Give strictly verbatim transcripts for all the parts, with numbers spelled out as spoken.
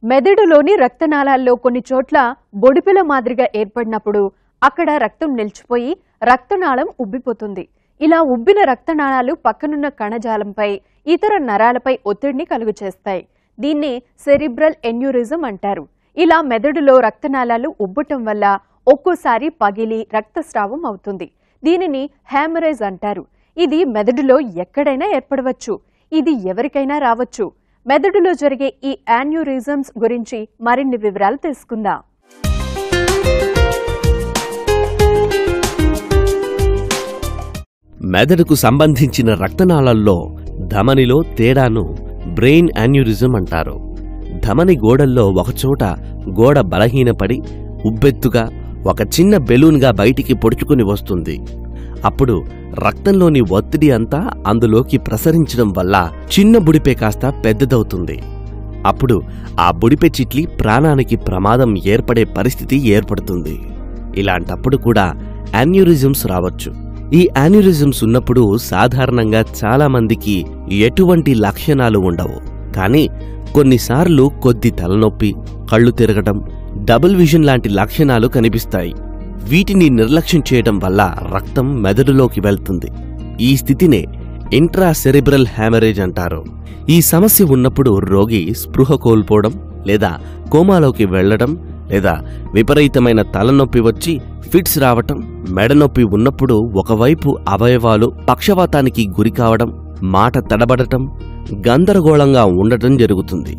మెదడులోని రక్తనాళాల్లో కొన్ని చోట్ల బొడిపెల మాదిరిగా ఏర్పడినప్పుడు అక్కడ రక్తం నిలిచిపోయి రక్తనాళం ఉబ్బిపోతుంది. ఇలా ఉబ్బిన రక్తనాళాలు పక్కనున్న కణజాలంపై ఇతర నరాలపై ఒత్తిడిని కలుగచేస్తాయి. దీన్ని సెరిబ్రల్ ఎన్యూరిజం అంటారు. ఇలా మెదడులో రక్తనాళాలు ఉబ్బటం వల్ల ఒక్కోసారి పగిలి రక్తస్రావం అవుతుంది. దీనిని హ్యామరేజ్ అంటారు. ఇది మెదడులో ఎక్కడైనా ఏర్పడవచ్చు. ఇది ఎవరికైనా రావచ్చు. మెదడులో జరిగే ఈ యాన్యూరిజమ్స్ గురించి మరిన్ని వివరాలు తెలుసుకుందాం. మెదడుకు సంబంధించిన రక్తనాళాల్లో ధమనిలో తేడాను బ్రెయిన్ యాన్యూరిజం అంటారు. ధమని గోడల్లో ఒకచోట గోడ బలహీనపడి ఉబ్బెత్తుగా ఒక చిన్న బెలూన్గా బయటికి పొడుచుకుని వస్తుంది. అప్పుడు రక్తంలోని ఒత్తిడి అంతా అందులోకి ప్రసరించడం వల్ల చిన్న బుడిపె కాస్త పెద్దదవుతుంది. అప్పుడు ఆ బుడిపె చిట్లి ప్రాణానికి ప్రమాదం ఏర్పడే పరిస్థితి ఏర్పడుతుంది. ఇలాంటప్పుడు కూడా యాన్యూరిజమ్స్ రావచ్చు. ఈ యాన్యూరిజమ్స్ ఉన్నప్పుడు సాధారణంగా చాలా మందికి ఎటువంటి లక్షణాలు ఉండవు. కానీ కొన్నిసార్లు కొద్ది తలనొప్పి, కళ్ళు తిరగటం, డబుల్ విజన్ లాంటి లక్షణాలు కనిపిస్తాయి. వీటిని నిర్లక్ష్యం చేయడం వల్ల రక్తం మెదడులోకి వెళ్తుంది. ఈ స్థితినే ఇంట్రాసెరిబ్రల్ హ్యామరేజ్ అంటారు. ఈ సమస్య ఉన్నప్పుడు రోగి స్పృహ కోల్పోవడం లేదా కోమాలోకి వెళ్లడం లేదా విపరీతమైన తలనొప్పి వచ్చి ఫిట్స్ రావటం, మెడనొప్పి ఉన్నప్పుడు ఒకవైపు అవయవాలు పక్షవాతానికి గురికావడం, మాట తడబడటం, గందరగోళంగా ఉండటం జరుగుతుంది.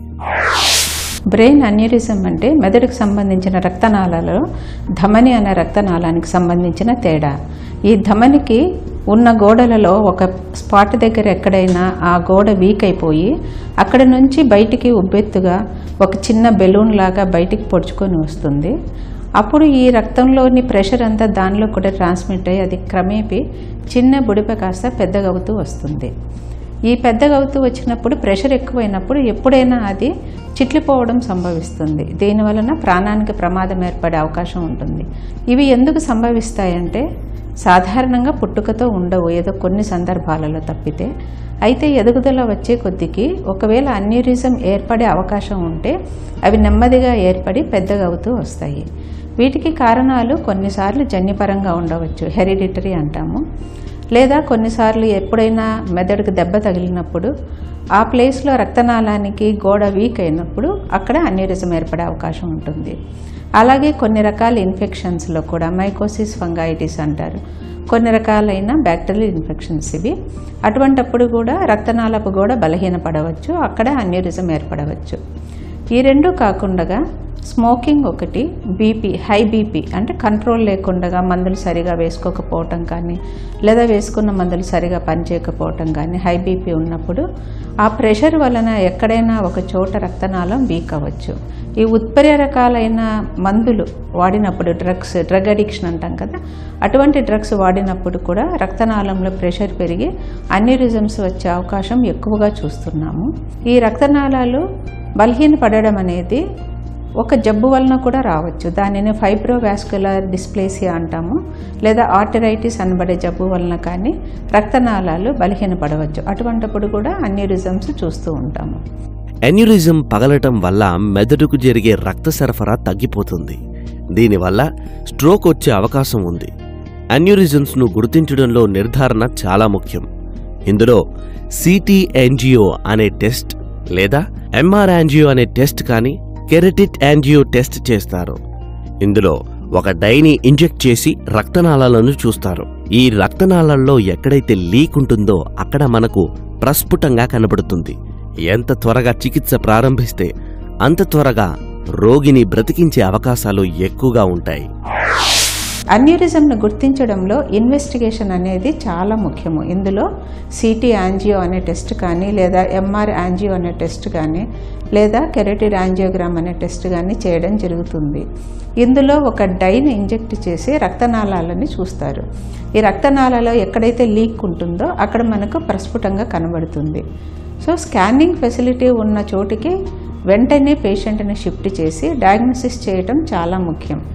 బ్రెయిన్ అన్యూరిజం అంటే మెదడుకు సంబంధించిన రక్తనాళాలలో ధమని అనే రక్తనాళానికి సంబంధించిన తేడా. ఈ ధమనికి ఉన్న గోడలలో ఒక స్పాట్ దగ్గర ఎక్కడైనా ఆ గోడ వీక్ అయిపోయి అక్కడ నుంచి బయటికి ఉబ్బెత్తుగా ఒక చిన్న బెలూన్ లాగా బయటికి పొడుచుకొని వస్తుంది. అప్పుడు ఈ రక్తంలోని ప్రెషర్ అంతా దానిలో కూడా ట్రాన్స్మిట్ అయ్యి అది క్రమేపీ చిన్న బుడిపె కాస్త పెద్దగవుతూ వస్తుంది. ఈ పెద్దగవుతూ వచ్చినప్పుడు ప్రెషర్ ఎక్కువైనప్పుడు ఎప్పుడైనా అది చిట్లిపోవడం సంభవిస్తుంది. దీనివలన ప్రాణానికి ప్రమాదం ఏర్పడే అవకాశం ఉంటుంది. ఇవి ఎందుకు సంభవిస్తాయంటే సాధారణంగా పుట్టుకతో ఉండవు, ఏదో కొన్ని సందర్భాలలో తప్పితే. అయితే ఎదుగుదల వచ్చే కొద్దికి ఒకవేళ అన్యూరిజం ఏర్పడే అవకాశం ఉంటే అవి నెమ్మదిగా ఏర్పడి పెద్దగా అవుతూ వస్తాయి. వీటికి కారణాలు కొన్నిసార్లు జన్యుపరంగా ఉండవచ్చు, హెరిడిటరీ అంటాము. లేదా కొన్నిసార్లు ఎప్పుడైనా మెదడుకు దెబ్బ తగిలినప్పుడు ఆ ప్లేస్లో రక్తనాళానికి గోడ వీక్ అయినప్పుడు అక్కడ అన్యూరిజం ఏర్పడే అవకాశం ఉంటుంది. అలాగే కొన్ని రకాల ఇన్ఫెక్షన్స్లో కూడా మైకోసిస్ ఫంగైటిస్ అంటారు, కొన్ని రకాలైన బ్యాక్టీరియల్ ఇన్ఫెక్షన్స్ ఇవి. అటువంటప్పుడు కూడా రక్తనాళపు గోడ బలహీనపడవచ్చు, అక్కడ అన్యూరిజం ఏర్పడవచ్చు. ఈ రెండు కాకుండా స్మోకింగ్ ఒకటి, బీపీ హై బీపీ అంటే కంట్రోల్ లేకుండా మందులు సరిగా వేసుకోకపోవటం కానీ లేదా వేసుకున్న మందులు సరిగా పనిచేయకపోవటం కానీ హై బీపీ ఉన్నప్పుడు ఆ ప్రెషర్ వలన ఎక్కడైనా ఒక చోట రక్తనాళం వీక్ అవ్వచ్చు. ఈ ఉత్ప్రేరకాలైన మందులు వాడినప్పుడు డ్రగ్స్ డ్రగ్ అడిక్షన్ అంటాం కదా, అటువంటి డ్రగ్స్ వాడినప్పుడు కూడా రక్తనాళంలో ప్రెషర్ పెరిగి అన్యూరిజమ్స్ వచ్చే అవకాశం ఎక్కువగా చూస్తున్నాము. ఈ రక్తనాళాలు బలహీనపడడం అనేది ఒక జబ్బు వలన కూడా రావచ్చు. దానిని ఫైబ్రోవాస్కులర్ డిస్ప్లేసియా అంటాము. లేదా ఆర్టరైటిస్ అనబడే జబ్బు వలన కానీ రక్తనాళాలు బలహీనపడవచ్చు. అటువంటిప్పుడు కూడా అన్యూరిజమ్స్ చూస్తూ ఉంటాము. అన్యూరిజం పగలటం వల్ల మెదడుకు జరిగే రక్త సరఫరా తగ్గిపోతుంది. దీనివల్ల స్ట్రోక్ వచ్చే అవకాశం ఉంది. అన్యూరిజమ్స్ను గుర్తించడంలో నిర్ధారణ చాలా ముఖ్యం. ఇందులో సిటీ యాంజియో అనే టెస్ట్ లేదా ఎంఆర్ యాంజియో అనే టెస్ట్ కానీ కెరటిట్ యాంజియో టెస్ట్ చేస్తారు. ఇందులో ఒక డైని ఇంజెక్ట్ చేసి రక్తనాళాలను చూస్తారు. ఈ రక్తనాళాల్లో ఎక్కడైతే లీక్ ఉంటుందో అక్కడ మనకు ప్రస్ఫుటంగా కనబడుతుంది. ఎంత త్వరగా చికిత్స ప్రారంభిస్తే అంత త్వరగా రోగిని బ్రతికించే అవకాశాలు ఎక్కువగా ఉంటాయి. అన్యూరిజంను గుర్తించడంలో ఇన్వెస్టిగేషన్ అనేది చాలా ముఖ్యము. ఇందులో సిటీ యాంజియో అనే టెస్ట్ కానీ లేదా ఎంఆర్ యాంజియో అనే టెస్ట్ కానీ లేదా కెరటిడ్ యాంజియోగ్రామ్ అనే టెస్ట్ కానీ చేయడం జరుగుతుంది. ఇందులో ఒక డైని ఇంజెక్ట్ చేసి రక్తనాళాలని చూస్తారు. ఈ రక్తనాళాలో ఎక్కడైతే లీక్ ఉంటుందో అక్కడ మనకు ప్రస్ఫుటంగా కనబడుతుంది. సో స్కానింగ్ ఫెసిలిటీ ఉన్న చోటికి వెంటనే పేషెంట్ని షిఫ్ట్ చేసి డయాగ్నోసిస్ చేయటం చాలా ముఖ్యం.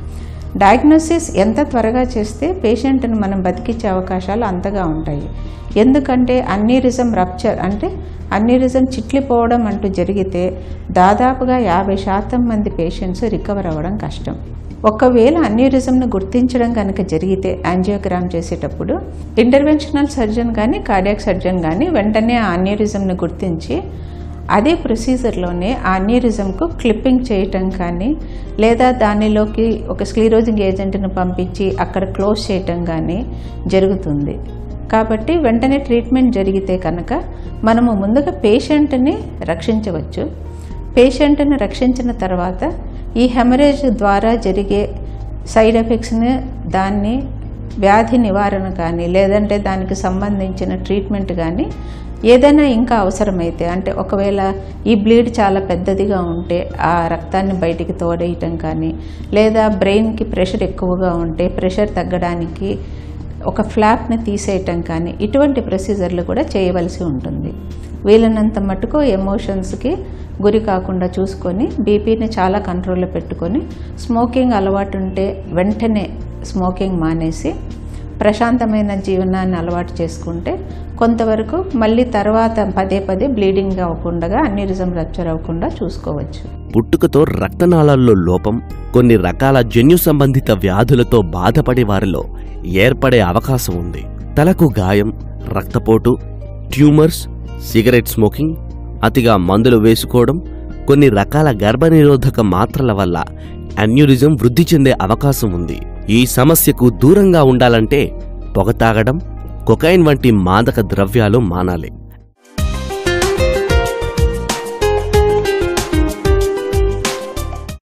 డయాగ్నోసిస్ ఎంత త్వరగా చేస్తే పేషెంట్ని మనం బతికించే అవకాశాలు అంతగా ఉంటాయి. ఎందుకంటే అన్యూరిజం రప్చర్ అంటే అన్యూరిజం చిట్లిపోవడం అంటూ జరిగితే దాదాపుగా యాభై శాతం మంది పేషెంట్స్ రికవర్ అవ్వడం కష్టం. ఒకవేళ అన్యూరిజంను గుర్తించడం కనుక జరిగితే యాంజియోగ్రామ్ చేసేటప్పుడు ఇంటర్వెన్షనల్ సర్జన్ కానీ కార్డియాక్ సర్జన్ కానీ వెంటనే ఆ అన్యూరిజంను గుర్తించి అదే ప్రొసీజర్లోనే ఆ అన్యూరిజంకు క్లిప్పింగ్ చేయటం కానీ లేదా దానిలోకి ఒక స్క్లీరోజింగ్ ఏజెంట్ను పంపించి అక్కడ క్లోజ్ చేయటం కానీ జరుగుతుంది. కాబట్టి వెంటనే ట్రీట్మెంట్ జరిగితే కనుక మనము ముందుగా పేషెంట్ని రక్షించవచ్చు. పేషెంట్ని రక్షించిన తర్వాత ఈ హెమరేజ్ ద్వారా జరిగే సైడ్ ఎఫెక్ట్స్ని దాన్ని వ్యాధి నివారణ కానీ లేదంటే దానికి సంబంధించిన ట్రీట్మెంట్ కానీ ఏదైనా ఇంకా అవసరమైతే అంటే ఒకవేళ ఈ బ్లీడ్ చాలా పెద్దదిగా ఉంటే ఆ రక్తాన్ని బయటికి తోడేయటం కానీ లేదా బ్రెయిన్కి ప్రెషర్ ఎక్కువగా ఉంటే ప్రెషర్ తగ్గడానికి ఒక ఫ్లాప్ని తీసేయటం కానీ ఇటువంటి ప్రొసీజర్లు కూడా చేయవలసి ఉంటుంది. వీలైనంత మటుకు ఎమోషన్స్కి గురి కాకుండా చూసుకొని బీపీని చాలా కంట్రోల్లో పెట్టుకొని స్మోకింగ్ అలవాటు ఉంటే వెంటనే స్మోకింగ్ మానేసి ప్రశాంతమైన జీవనాన్ని అలవాటు చేసుకుంటే కొంతవరకు మళ్ళీ తర్వాత పదే పదే బ్లీడింగ్ అవ్వకుండా అన్యూరిజం రప్చర్ అవ్వకుండా చూసుకోవచ్చు. పుట్టుకతో రక్తనాళాల్లో లోపం కొన్ని రకాల జన్యు సంబంధిత వ్యాధులతో బాధపడే వారిలో ఏర్పడే అవకాశం ఉంది. తలకు గాయం, రక్తపోటు, ట్యూమర్స్, సిగరెట్ స్మోకింగ్, అతిగా మందులు వేసుకోవడం, కొన్ని రకాల గర్భనిరోధక మాత్రల వల్ల అన్యూరిజం వృద్ధి చెందే అవకాశం ఉంది. ఈ సమస్యకు దూరంగా ఉండాలంటే పొగ తాగడం, కొకైన్ వంటి మాదక ద్రవ్యాలు మానాలి.